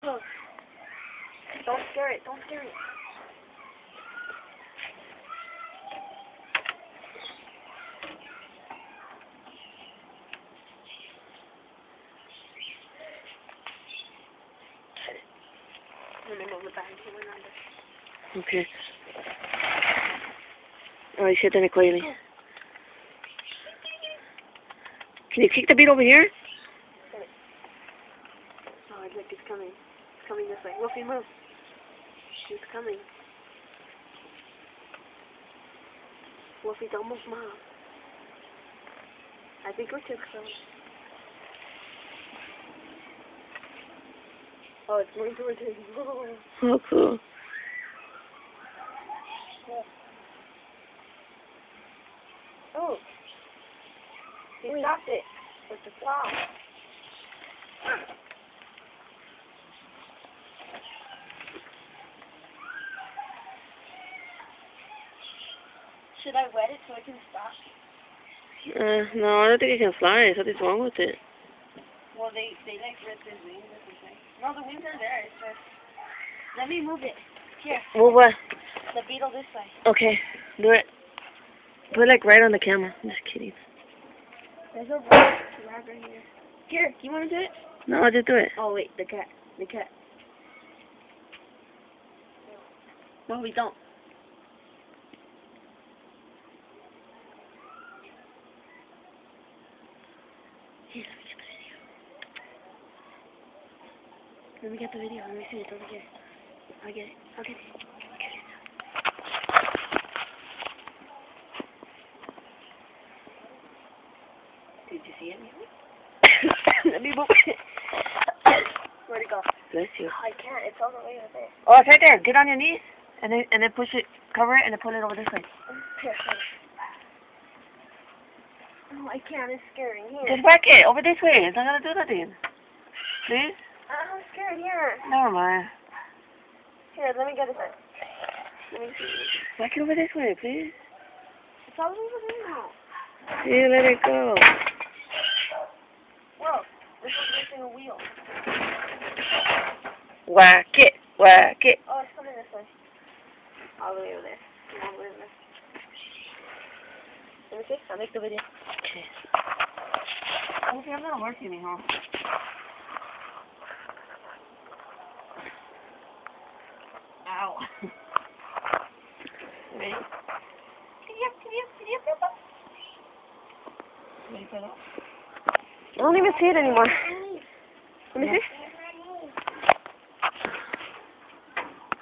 close. Don't scare it. Don't scare it. Let me move it back. Okay. Alright, sit in it quietly. Can you kick the beat over here? Oh, look, it's coming. It's coming this way. Wolfie, move. It's coming. Wolfie's almost mom. I think we're too close. Oh, it's going towards him. Oh, cool. Oh. He stopped it with the claw. Should I wet it so it can stop? No, I don't think it can fly. Something's wrong with it. Well, they like ripped his wings or something. No, the wings are there. It's just... Let me move it. Here. Move what? The beetle this way. Okay, do it. Put it like right on the camera. I'm just kidding. There's a rag right here. Here, you want to do it? No, I'll just do it. Oh, wait, the cat. The cat. No, we don't. Here, let me get the video. Let me see it over here. I'll get it. I'll get it. Did you see it? Let me move it. Where'd it go? Bless you. I can't. It's all the way over there. Oh, it's right there. Get on your knees, and then push it, cover it, and then pull it over this way. Here. Oh, I can't. It's scary. Here. Just whack it over this way. It's not gonna do nothing. Please? I'm scared. Here. Never mind. Here, let me get it then. Let me see. Whack it over this way, please. It's all the way over there now. See, let it go. Whoa. This is missing a wheel. Whack it. Whack it. Oh, it's coming this way. All the way over there. All the way over there. Let me see. I'll make the video. Okay. Okay, I'm not working anymore. Ow. Ready? Ready for that? I don't even see it anymore.